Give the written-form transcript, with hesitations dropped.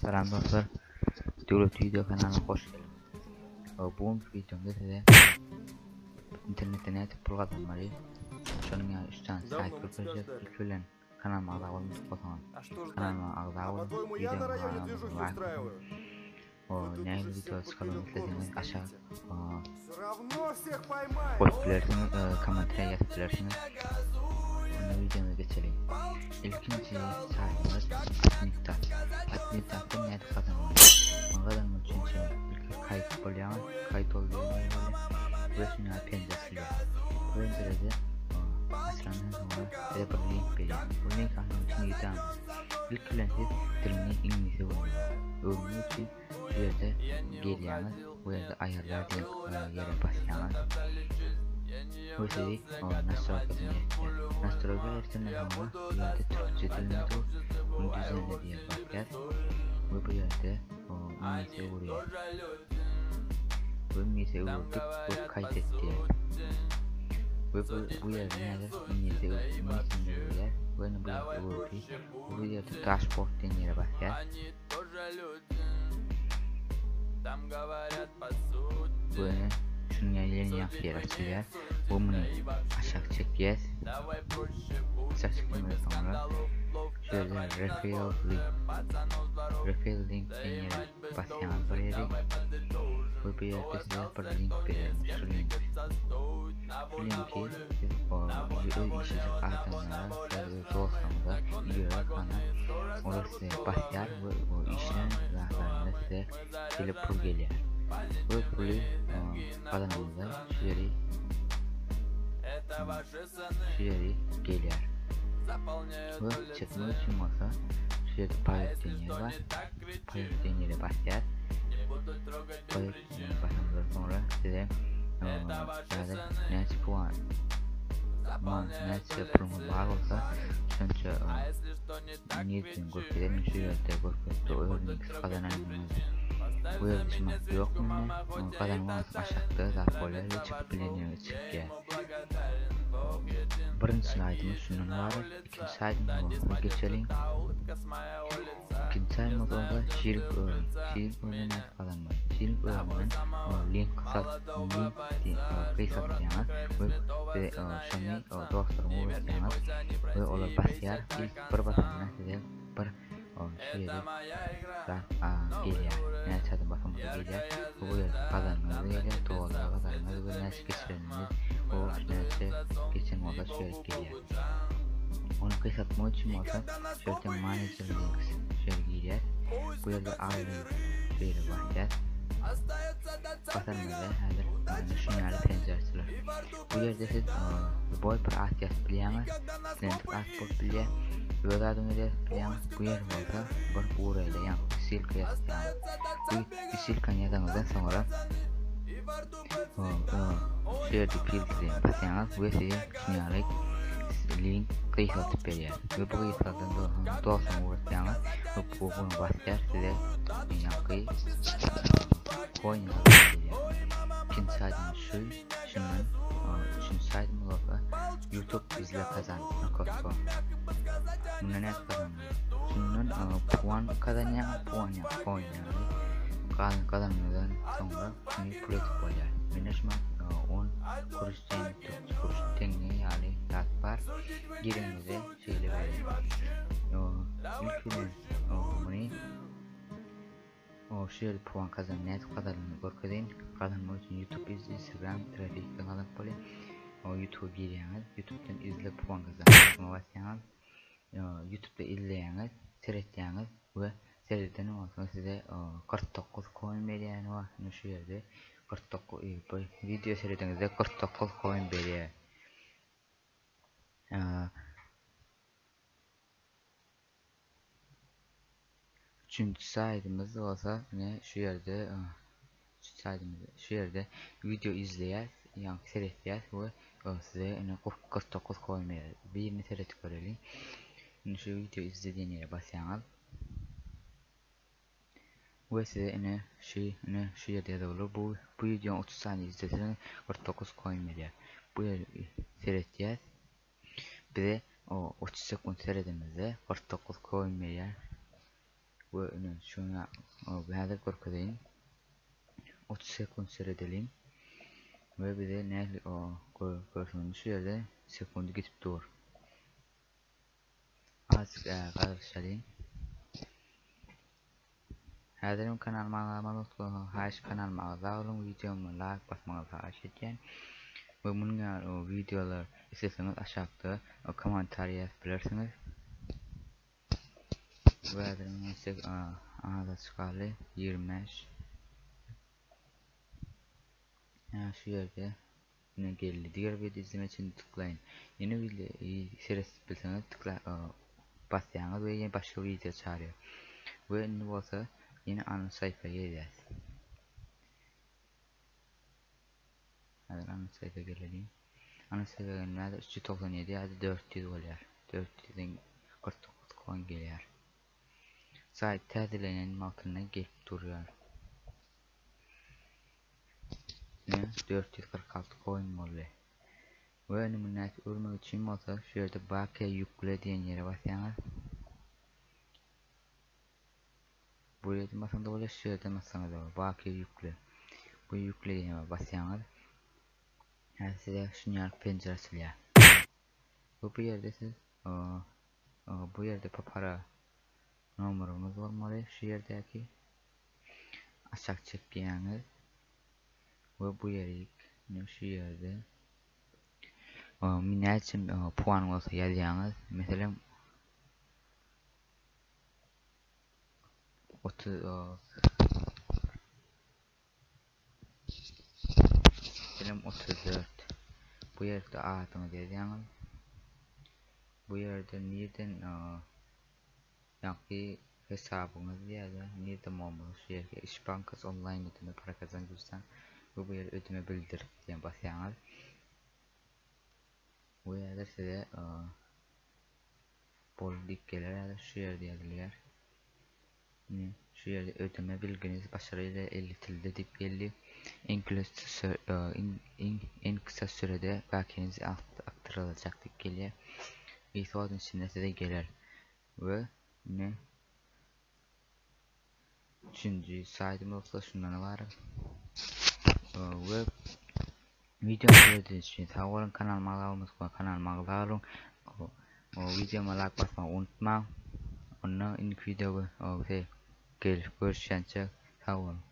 Selam dostlar. Devlet video kanalına hoş geldiniz. Bugün videomda size internette ne tip program var. Şunun ya üstten sayt göstereceğiz. İlk ölen kanalıma abone olmayı unutmayın. Kanalıma abone olun. Videomu like ne video çıkarmamı istediğiniz aşağı koyabilirsiniz, komentere yazabilirsiniz. Videomuza geçelim. İlkinci sayfamız Admittat'ın net kazanımı. Kazanımı için ilk kayıt oluyor. Kayıt oluyor. Ve şimdi penceresiyle. Pencerede açılanın sonra size bir link veriyor. Bu link anlamı için gidelim. İlk lensiz dilini İngilizce bulunuyor. Örneğin için bu yerde geliyeniz, bu yerde ayarlar diye yere basacağınız. Bu sizi nastroga ertene sonra bu yerde Türkçe dilini de bunu düzenle diye bakacağız. Ve bu yerde İngilizce vuruyor. Bu İngilizce vurduk ve kaydet diye. Ve bu yerde nerede İngilizce vuruyor. Ve bu yerde vuruyor. Bu yerde dashboard diye yere bakacağız. Bu yerde şunun yeni yer açacağız. Bunu aşağı çekeceğiz. Aşağı çektikten sonra şöyle refill link diye yere basacağız buraya. Bu bir yerde size bir link verelim. Şu link. Bu linki video işi ardından dostlarımıza videoya kanal olur size basar ve o işlerin zaten size telefon geliyor. Bu pulü kanalımıza şöyle geliyor. Bu çekme için olsa şöyle payet deneyeri var. Payet deneyeri basacağız. Payet deneyeri bastıktan sonra size net puan net puan var olsa çünkü niyetin gösterelim şu yerde gösterdi örnek kazananımız bu yarışma yok mu kazanmamız aşağıda zaten çıkıp bileniyor çıkıyor. Birinci slaytımız şunun var, ikinci slaytımıza geçelim. İkinci slaytımız orada şirik öğrenme kazanmak. Şirik öğrenmenin link kısatacağınız ve şunu dostlarıma uğraşacağınız ve ola basar ilk bir basarına size bir şeyde geliyor. Ne çadır bakımı geliyor. Bu kazanmanızı geliyor. Doğru kazanmanızı ve nasıl geçireniniz o neyse geçen olsa şöyle geliyor. Onu kısaltma için olsa şöyle manager links şöyle geliyor. Bu yerde ayrı şöyle bakacağız. Basarımızda hazır şunları penceresiler. Bu yerde siz boy bir at yazabiliyorsunuz. Silentik at biliyor. Böyle adımları yazabiliyorsunuz. Bu yer olsa bir uğrayla yani silka yazabiliyorsunuz. Bu silkan yazanızdan sonra şöyle filtre basıyorsunuz. Bu size şunları link kıyısaltıp veriyor. Ve bu kıyısaltından doğrudan uğraşıyorsunuz. Ve bunu basacağız size yankıyı koyun geliyor. İkinci saytımız şunun üçüncü saytımız olsa YouTube izle kazan.com. Bunun ne kazanıyor? Şunun puan kazanıyor, puan yani kazanmadan sonra şunu pratik oluyor. Benim şu 10 kuruş tenge yani var. Girimize şeyle veriyor. İlk bunu şöyle puan kazan net kadarını görkeden kazanmak için YouTube Instagram trafik kanalı böyle YouTube giriyorsunuz. YouTube'dan izle puan kazanmak basıyorsunuz. YouTube'da izleyiniz, seyrediniz ve seyredenden olsun size 49 coin veriyor var. Şu yerde 49 video seyredinizde 49 coin veriyor. Üçüncü sayımız olsa ne şu yerde şu yerde video izleyer yani seyredeceğiz ve size 49 koymaya birini seyredip görelim. Şu video izlediğin yere basıyorsunuz ve size şu yerde yazılır. Bu videonun 30 saniye izleseniz 49 koymaya bu yeri seyredeceğiz. Bir de 30 sekund seyredimizde 49 koymaya ve şuna hazır görkezeyim. 30 sekund seyredelim. Ve bir de ne görsünüz şu yerde sekundu gitip dur. Az karıştırayım. Hazırım kanalıma abone olun. Haş kanalıma abone olun. Videomu like basmanızı xahiş etken. Ve bunun videolar isterseniz aşağıda komentar yazabilirsiniz. Ve hazırım ise ağza çıkarlı 25. Şu yerde yine geldi. Diğer video izlemek için tıklayın. Yeni videoyu seyretmek tıkla basyanız ve yeni başka video çağırıyor. Ve ne olsa yine ana sayfaya geleceğiz. Hadi ana sayfaya gelelim. Ana sayfaya gelmede 397 ya da 400 oluyor. 400'den 49 coin geliyor. Sayt tədilenen altına gelip duruyor. Ne? 446 coin oluyor. Ve nümunesi ölmek için olsa şu yerde bakiye yükle diyen yere basyanız. Buraya da masanda olur, şu yerde masanda olur. Bakiye yükle. Bu yükle diyen yere basyanız. Yani size şunlar pencere açılıyor. Bu yerde siz bu yerde papara numarımız olmalı. Şu yerdeki aşağı çekeceğiniz ve bu yeri şu yerde minel için puan olsa yazacağınız. Mesela 30 34 bu yerde adını yazacağınız. Bu yerde nereden yani hesabınız ya da nereden olmalı şu yerde İş Bankası online ödeme para kazanırsan bu yerde ödeme bildir diye basıyorsunuz. Bu yerde size politik gelir şu yerde yazılıyor. Şu yerde ödeme bilginiz başarıyla iletildi deyip geldi. En kısa sürede bakiyeniz aktarılacak deyip geliyor. Bir saat içinde size gelir. Ve ne? Üçüncü saytımızda şundan var. Ve videomu izlediğiniz için sağ olun. Kanalıma abone olun. Videoma like basmayı unutmayın. Ondan ilk videoda görüşeceğiz. Sağ olun.